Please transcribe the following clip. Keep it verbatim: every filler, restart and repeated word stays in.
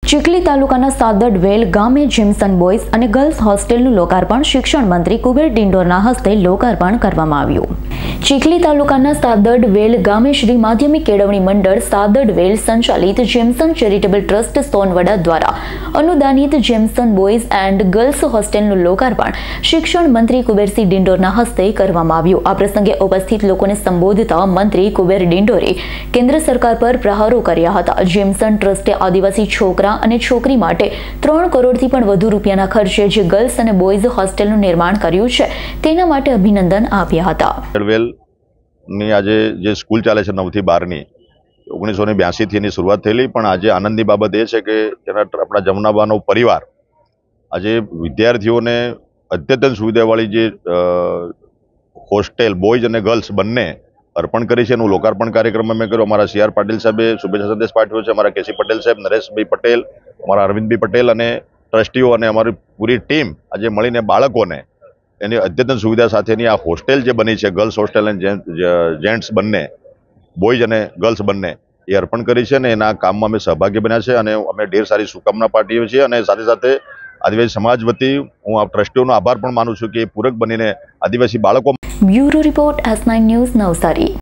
ચીખલી તાલુકાના સાદડ વેલ ગામે જેમસન બોયઝ અને ગર્લ્સ હોસ્ટેલનું લોકાર્પણ શિક્ષણ મંત્રી કુબેર ડિંડોરના હસ્તે લોકાર્પણ કરવામાં આવ્યું। ચીખલી તાલુકાના સાદડ વેલ ગામે શ્રી માધ્યમિક કેળવણી મંડળ સાદડ વેલ સંચાલિત જેમસન ચેરિટેબલ ટ્રસ્ટ સોનવડા દ્વારા અનુદાનિત જેમસન બોયઝ એન્ડ ગર્લ્સ હોસ્ટેલનું લોકાર્પણ શિક્ષણ મંત્રી કુબેરસિંહ ડિંડોરના હસ્તે કરવામાં આવ્યું। આ પ્રસંગે ઉપસ્થિત લોકોને સંબોધતા મંત્રી કુબેર ડિંડોરે કેન્દ્ર સરકાર પર પ્રહારો કર્યા હતા। જેમસન ટ્રસ્ટે આદિવાસી છોકરા અને છોકરી માટે ત્રણ કરોડથી પણ વધુ રૂપિયાના ખર્ચે જે ગર્લ્સ અને બોયઝ હોસ્ટેલનું નિર્માણ કર્યું છે તેના માટે અભિનંદન આપ્યા હતા। વેલની આજે જે સ્કૂલ ચાલે છે નવ થી બાર ની ઓગણીસો ને બ્યાસી થી એની શરૂઆત થયેલી, પણ આજે આનંદની બાબત એ છે કે તેના આપણા જમનાબાનો પરિવાર આજે વિદ્યાર્થીઓને અદ્યતન સુવિધાવાળી જે હોસ્ટેલ બોયઝ અને ગર્લ્સ બંને અર્પણ કરી છે। એનું લોકાર્પણ કાર્યક્રમ અમે કર્યો। અમારા સી આર પાટીલ સાહેબે શુભેચ્છા સંદેશ પાઠવ્યો છે। અમારા કેસી પટેલ સાહેબ, નરેશભાઈ પટેલ, અમારા અરવિંદભાઈ પટેલ અને ટ્રસ્ટીઓ અને અમારી પૂરી ટીમ આજે મળીને બાળકોને એની અદ્યતન સુવિધા સાથેની આ હોસ્ટેલ જે બની છે, ગર્લ્સ હોસ્ટેલ અને જેન્ટ્સ બંને, બોયઝ અને ગર્લ્સ બંને, એ અર્પણ કરી છે અને એના કામમાં અમે સહભાગી બન્યા છે અને અમે ઢેર સારી શુભકામના પાઠવીએ છીએ। અને સાથે સાથે આદિવાસી સમાજ વતી હું આ ટ્રસ્ટીઓનો આભાર પણ માનું છું કે એ પૂરક બનીને આદિવાસી બાળકો। Bureau report S nine news Navsari.